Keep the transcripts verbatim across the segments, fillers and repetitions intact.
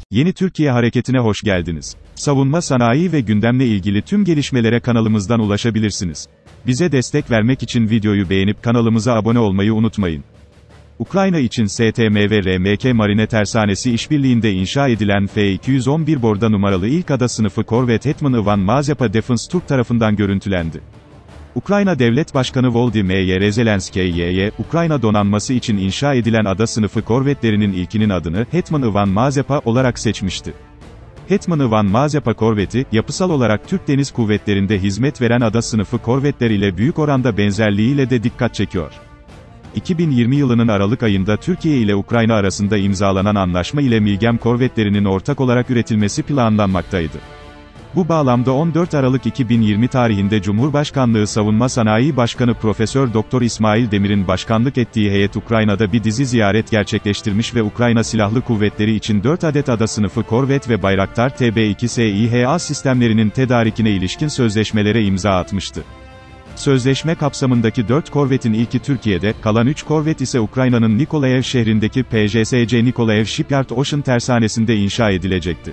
Yeni Türkiye Hareketi'ne hoş geldiniz. Savunma sanayi ve gündemle ilgili tüm gelişmelere kanalımızdan ulaşabilirsiniz. Bize destek vermek için videoyu beğenip kanalımıza abone olmayı unutmayın. Ukrayna için S T M ve R M K Marine Tersanesi işbirliğinde inşa edilen F iki yüz on bir borda numaralı ilk ada sınıfı korvet Hetman Ivan Mazepa Defense Türk tarafından görüntülendi. Ukrayna Devlet Başkanı Volodymyr Zelenskiy, Ukrayna donanması için inşa edilen ada sınıfı korvetlerinin ilkinin adını Hetman Ivan Mazepa olarak seçmişti. Hetman Ivan Mazepa korveti, yapısal olarak Türk Deniz Kuvvetleri'nde hizmet veren ada sınıfı korvetler ile büyük oranda benzerliğiyle de dikkat çekiyor. iki bin yirmi yılının Aralık ayında Türkiye ile Ukrayna arasında imzalanan anlaşma ile Milgem korvetlerinin ortak olarak üretilmesi planlanmaktaydı. Bu bağlamda on dört Aralık iki bin yirmi tarihinde Cumhurbaşkanlığı Savunma Sanayi Başkanı Profesör Doktor İsmail Demir'in başkanlık ettiği heyet Ukrayna'da bir dizi ziyaret gerçekleştirmiş ve Ukrayna Silahlı Kuvvetleri için dört adet ada sınıfı korvet ve Bayraktar T B iki S İ H A sistemlerinin tedarikine ilişkin sözleşmelere imza atmıştı. Sözleşme kapsamındaki dört korvetin ilki Türkiye'de, kalan üç korvet ise Ukrayna'nın Nikolaev şehrindeki P J S C Nikolaev Shipyard Ocean tersanesinde inşa edilecekti.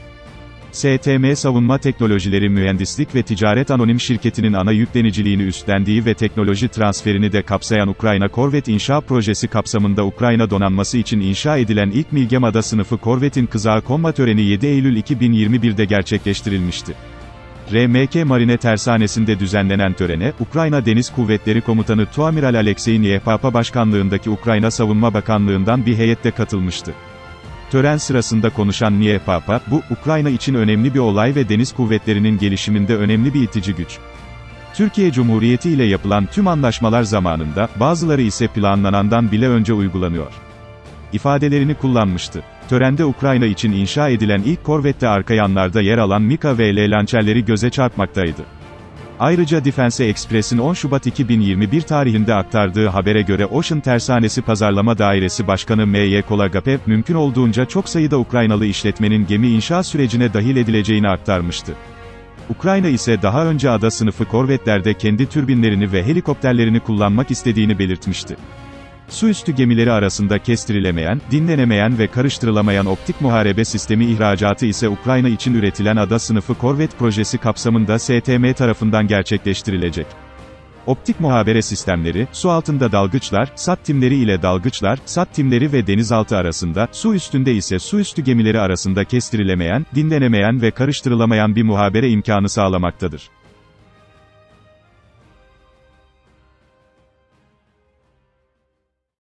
S T M Savunma Teknolojileri Mühendislik ve Ticaret Anonim Şirketi'nin ana yükleniciliğini üstlendiği ve teknoloji transferini de kapsayan Ukrayna Korvet İnşa Projesi kapsamında Ukrayna donanması için inşa edilen ilk Milgem ada sınıfı korvetin kızağı konma töreni yedi Eylül iki bin yirmi bir'de gerçekleştirilmişti. R M K Marine Tersanesi'nde düzenlenen törene, Ukrayna Deniz Kuvvetleri Komutanı Tuamiral Aleksey Nyepapa başkanlığındaki Ukrayna Savunma Bakanlığı'ndan bir heyette katılmıştı. Tören sırasında konuşan Nyepapa, bu, Ukrayna için önemli bir olay ve deniz kuvvetlerinin gelişiminde önemli bir itici güç. Türkiye Cumhuriyeti ile yapılan tüm anlaşmalar zamanında, bazıları ise planlanandan bile önce uygulanıyor ifadelerini kullanmıştı. Törende Ukrayna için inşa edilen ilk korvette arka yanlarda yer alan Mika V L lançerleri göze çarpmaktaydı. Ayrıca Defense Express'in on Şubat iki bin yirmi bir tarihinde aktardığı habere göre Ocean Tersanesi Pazarlama Dairesi Başkanı M Y Kolagapev, mümkün olduğunca çok sayıda Ukraynalı işletmenin gemi inşa sürecine dahil edileceğini aktarmıştı. Ukrayna ise daha önce ada sınıfı korvetlerde kendi türbinlerini ve helikopterlerini kullanmak istediğini belirtmişti. Suüstü gemileri arasında kestirilemeyen, dinlenemeyen ve karıştırılamayan optik muharebe sistemi ihracatı ise Ukrayna için üretilen ada sınıfı korvet projesi kapsamında S T M tarafından gerçekleştirilecek. Optik muhabere sistemleri, su altında dalgıçlar, sat timleri ile dalgıçlar, sat timleri ve denizaltı arasında, su üstünde ise su üstü gemileri arasında kestirilemeyen, dinlenemeyen ve karıştırılamayan bir muhabere imkanı sağlamaktadır.